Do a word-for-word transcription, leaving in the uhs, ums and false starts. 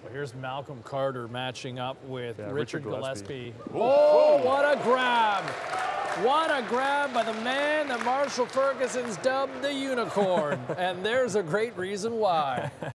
Well, here's Malcolm Carter matching up with Yeah, Richard, Richard Gillespie. Gillespie. Oh, Whoa. what a grab! What a grab by the man that Marshall Ferguson's dubbed the Unicorn. And there's a great reason why.